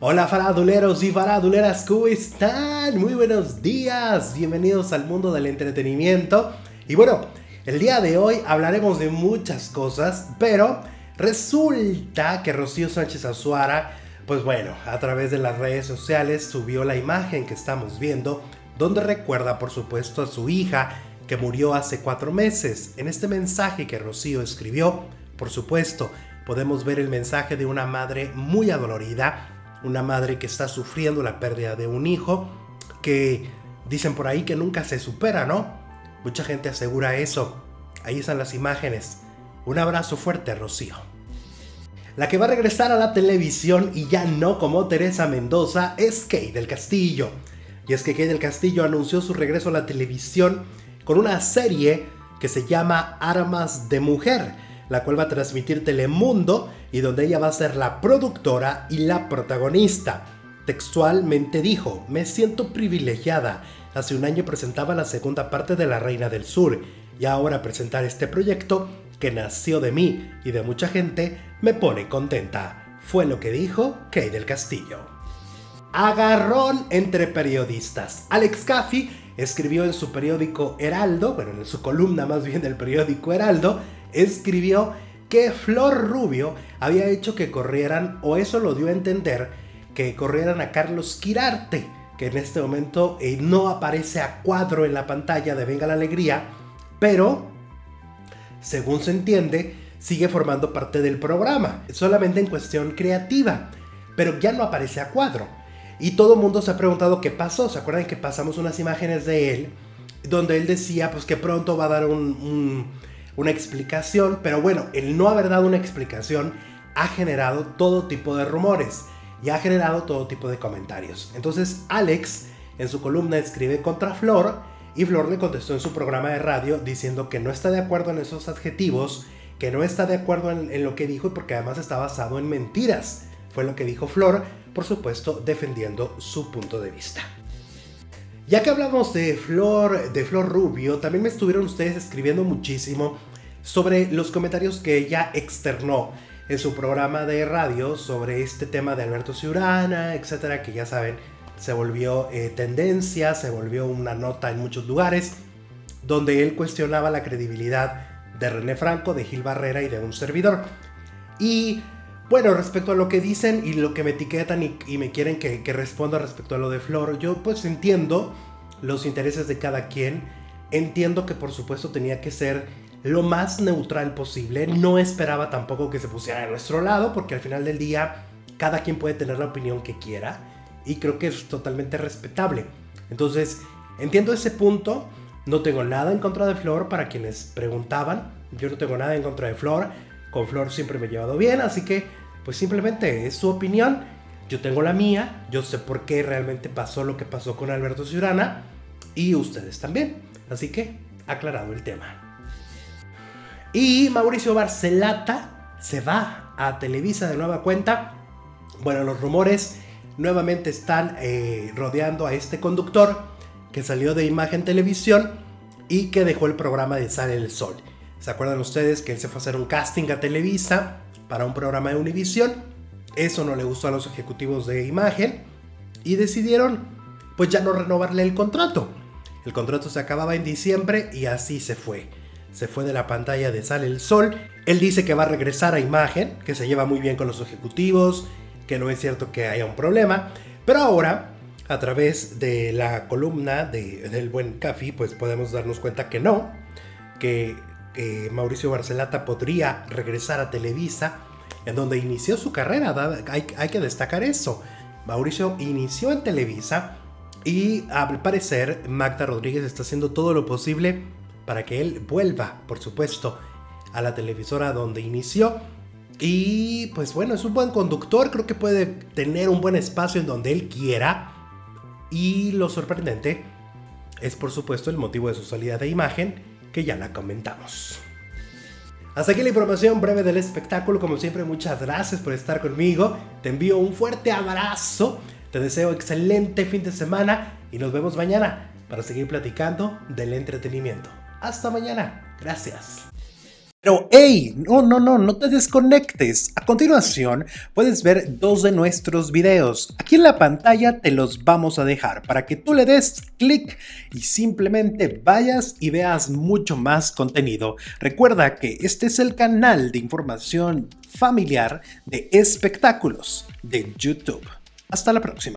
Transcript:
Hola faraduleros y faraduleras, ¿cómo están? Muy buenos días, bienvenidos al mundo del entretenimiento. Y bueno, el día de hoy hablaremos de muchas cosas, pero resulta que Rocío Sánchez Azuara, pues bueno, a través de las redes sociales subió la imagen que estamos viendo, donde recuerda por supuesto a su hija que murió hace 4 meses. En este mensaje que Rocío escribió, por supuesto, podemos ver el mensaje de una madre muy adolorida, una madre que está sufriendo la pérdida de un hijo, que dicen por ahí que nunca se supera, ¿no? Mucha gente asegura eso. Ahí están las imágenes. Un abrazo fuerte, Rocío. La que va a regresar a la televisión y ya no como Teresa Mendoza es Kate del Castillo. Y es que Kate del Castillo anunció su regreso a la televisión con una serie que se llama Armas de Mujer, la cual va a transmitir Telemundo y donde ella va a ser la productora y la protagonista. Textualmente dijo: "Me siento privilegiada. Hace un año presentaba la segunda parte de La Reina del Sur y ahora presentar este proyecto que nació de mí y de mucha gente me pone contenta", fue lo que dijo Kate del Castillo. Agarrón entre periodistas. Alex Caffey escribió en su periódico Heraldo, bueno, en su columna más bien del periódico Heraldo, escribió que Flor Rubio había hecho que corrieran, o eso lo dio a entender, que corrieran a Carlos Quirarte, que en este momento no aparece a cuadro en la pantalla de Venga la Alegría, pero, según se entiende, sigue formando parte del programa, solamente en cuestión creativa, pero ya no aparece a cuadro. Y todo el mundo se ha preguntado qué pasó. ¿Se acuerdan que pasamos unas imágenes de él donde él decía pues que pronto va a dar una explicación? Pero bueno, el no haber dado una explicación ha generado todo tipo de rumores y ha generado todo tipo de comentarios. Entonces Alex en su columna escribe contra Flor y Flor le contestó en su programa de radio diciendo que no está de acuerdo en esos adjetivos, que no está de acuerdo en lo que dijo, porque además está basado en mentiras. Fue lo que dijo Flor, por supuesto defendiendo su punto de vista. Ya que hablamos de Flor Rubio, también me estuvieron ustedes escribiendo muchísimo sobre los comentarios que ella externó en su programa de radio sobre este tema de Alberto Ciurana, etcétera, que ya saben, se volvió tendencia, se volvió una nota en muchos lugares, donde él cuestionaba la credibilidad de René Franco, de Gil Barrera y de un servidor. Y bueno, respecto a lo que dicen y lo que me etiquetan y me quieren que responda respecto a lo de Flor, yo pues entiendo los intereses de cada quien, entiendo que por supuesto tenía que ser lo más neutral posible, no esperaba tampoco que se pusiera a nuestro lado, porque al final del día cada quien puede tener la opinión que quiera y creo que es totalmente respetable. Entonces, entiendo ese punto, no tengo nada en contra de Flor, para quienes preguntaban, yo no tengo nada en contra de Flor. Con Flor siempre me he llevado bien, así que pues simplemente es su opinión, yo tengo la mía, yo sé por qué realmente pasó lo que pasó con Alberto Ciurana y ustedes también, así que aclarado el tema. Y Mauricio Barcelata se va a Televisa de nueva cuenta. Bueno, los rumores nuevamente están rodeando a este conductor que salió de Imagen Televisión y que dejó el programa de Sale el Sol. ¿Se acuerdan ustedes que él se fue a hacer un casting a Televisa para un programa de Univisión? Eso no le gustó a los ejecutivos de Imagen y decidieron pues ya no renovarle el contrato. El contrato se acababa en diciembre y así se fue. Se fue de la pantalla de Sale el Sol. Él dice que va a regresar a Imagen, que se lleva muy bien con los ejecutivos, que no es cierto que haya un problema. Pero ahora, a través de la columna del buen Caffey, pues podemos darnos cuenta que no, que Mauricio Barcelata podría regresar a Televisa, en donde inició su carrera. Hay que destacar eso. Mauricio inició en Televisa y al parecer Magda Rodríguez está haciendo todo lo posible para que él vuelva, por supuesto, a la televisora donde inició. Y pues bueno, es un buen conductor, creo que puede tener un buen espacio en donde él quiera. Y lo sorprendente es por supuesto el motivo de su salida de Imagen, que ya la comentamos. Hasta aquí la información breve del espectáculo. Como siempre, muchas gracias por estar conmigo. Te envío un fuerte abrazo. Te deseo excelente fin de semana y nos vemos mañana para seguir platicando del entretenimiento. Hasta mañana. Gracias. Pero hey, no te desconectes. A continuación puedes ver 2 de nuestros videos. Aquí en la pantalla te los vamos a dejar para que tú le des clic y simplemente vayas y veas mucho más contenido. Recuerda que este es el canal de información familiar de espectáculos de YouTube. Hasta la próxima.